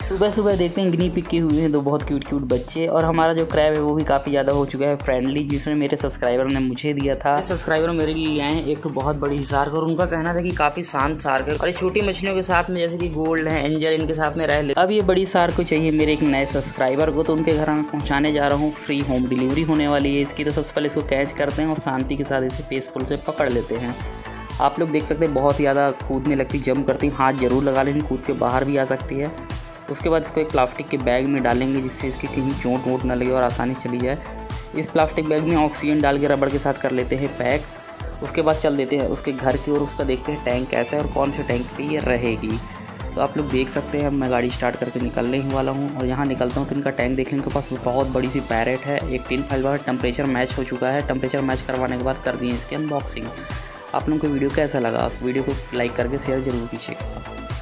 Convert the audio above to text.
सुबह सुबह देखते हैं गिनी पिग के हुए हैं 2 बहुत क्यूट क्यूट बच्चे, और हमारा जो क्रैब है वो भी काफ़ी ज़्यादा हो चुका है फ्रेंडली, जिसमें मेरे सब्सक्राइबर ने मुझे दिया था। सब्सक्राइबर मेरे लिए आए हैं एक तो बहुत बड़ी शार्क, और उनका कहना था कि काफ़ी शांत शार्क है और ये छोटी मछलियों के साथ में जैसे कि गोल्ड है, एंजल, इनके साथ में रह ले। अब ये बड़ी शार्क को चाहिए मेरे एक नए सब्सक्राइबर को, तो उनके घर में पहुँचाने जा रहा हूँ। फ्री होम डिलीवरी होने वाली है इसकी। तो सबसे पहले इसको कैच करते हैं और शांति के साथ इसे फेसफुल से पकड़ लेते हैं। आप लोग देख सकते हैं बहुत ज़्यादा कूदने लगती, जंप करती, हाथ जरूर लगा लेंगे, कूद के बाहर भी आ सकती है। उसके बाद इसको एक प्लास्टिक के बैग में डालेंगे जिससे इसकी कहीं चोट वोट ना लगे और आसानी चली जाए। इस प्लास्टिक बैग में ऑक्सीजन डाल के रबड़ के साथ कर लेते हैं पैक। उसके बाद चल देते हैं उसके घर की ओर, उसका देखते हैं टैंक कैसा है और कौन से टैंक पे ये रहेगी। तो आप लोग देख सकते हैं अब मैं गाड़ी स्टार्ट करके निकलने ही वाला हूँ, और यहाँ निकलता हूँ तो इनका टैंक देख लें। इनके पास बहुत बड़ी सी पैरेट है, एक टिन फाइल वाला, टेम्परेचर मैच हो चुका है। टेम्परेचर मैच करवाने के बाद कर दिए इसकी अनबॉक्सिंग। आप लोगों को वीडियो कैसा लगा? वीडियो को लाइक करके शेयर ज़रूर कीजिएगा।